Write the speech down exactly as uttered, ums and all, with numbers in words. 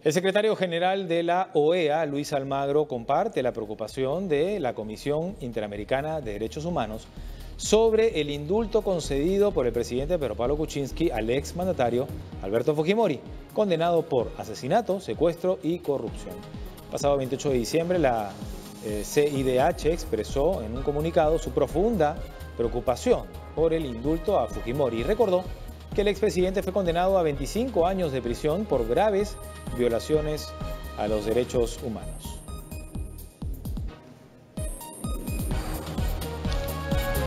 El secretario general de la O E A, Luis Almagro, comparte la preocupación de la Comisión Interamericana de Derechos Humanos sobre el indulto concedido por el presidente Pedro Pablo Kuczynski al exmandatario Alberto Fujimori, condenado por asesinato, secuestro y corrupción. Pasado veintiocho de diciembre, la eh, C I D H expresó en un comunicado su profunda preocupación por el indulto a Fujimori y recordó que el expresidente fue condenado a veinticinco años de prisión por graves violaciones a los derechos humanos.